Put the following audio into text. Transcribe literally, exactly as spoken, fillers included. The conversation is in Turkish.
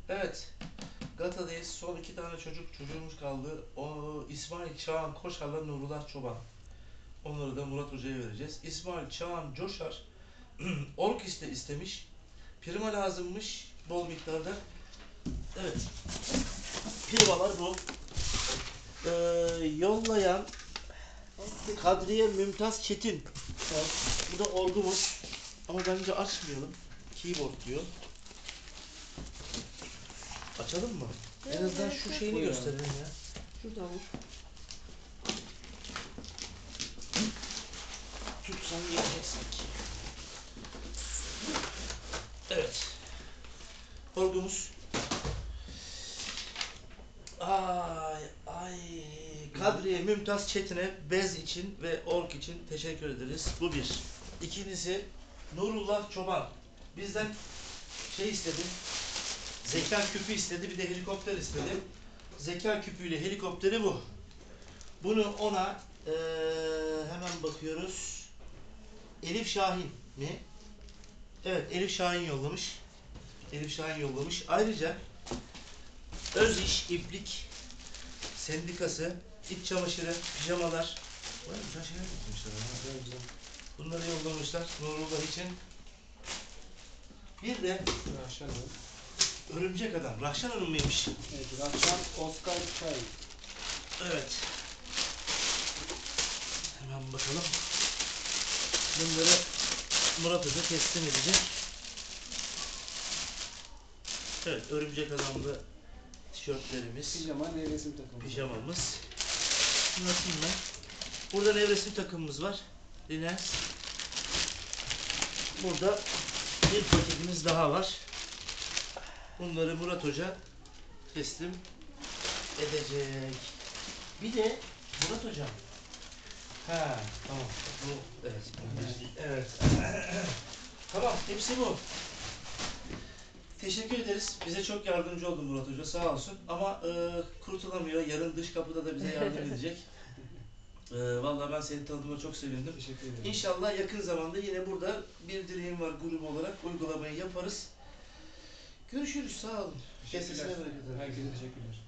Evet. Gata'dayız. Son iki tane çocuk çocuğumuz kaldı. O İsmail Çağan Koşar'la Nurullah Çoban. Onları da Murat Hoca'ya vereceğiz. İsmail Çağan Coşar ork iste istemiş. Prima lazımmış bol miktarda. Evet. Primalar bu. Ee, yollayan Kadriye Mümtaz Çetin. Evet. Bu da orgumuz. Ama bence açmayalım. Keyboard diyor. Açalım mı? En azından şu şeyini gösterelim ya. Şuradan vur. Tutsan gelecek sanki. Evet. Orgumuz. Ay ay. Kadriye Mümtaz Çetin'e bez için ve ork için teşekkür ederiz. Bu bir. İkincisi Nurullah Çoban. Bizden şey istedi. Zeka küpü istedi. Bir de helikopter istedi. Zeka küpüyle helikopteri bu. Bunu ona ee, hemen bakıyoruz. Elif Şahin mi? Evet, Elif Şahin yollamış. Elif Şahin yollamış. Ayrıca Öz İş İplik Sendikası, iç çamaşırı, pijamalar. Vay güzel şeyler getirmişler. Ha, güzel. Bunları yollamışlar Nurullah için. Bir de Rahşan Hanım. Örümcek Adam. Rahşan Hanım mıymış? Evet, Rahşan Oscar Çay. Evet. Hemen bakalım. Bunları Murat Hoca teslim edecek. Evet, Örümcek Adam'da tişörtlerimiz. Pijama, nevresim takımı. Pijamamız. Şunu atayım ben. Burada nevresim takımımız var. Diners. Burada bir paketimiz daha var. Bunları Murat Hoca teslim edecek. Bir de Murat Hocam. Ha, tamam. Bu evet. Evet. Tamam, hepsi bu. Teşekkür ederiz. Bize çok yardımcı oldu Murat Hoca. Sağ olsun. Ama e, kurtulamıyor. Yarın dış kapıda da bize yardım edecek. E, vallahi ben seni tanıdığıma çok sevindim. Teşekkür ederim. İnşallah yakın zamanda yine burada bir dileğim var grup olarak uygulamayı yaparız. Görüşürüz. Sağ olun. Kesesine bırakın. Herkese teşekkürler.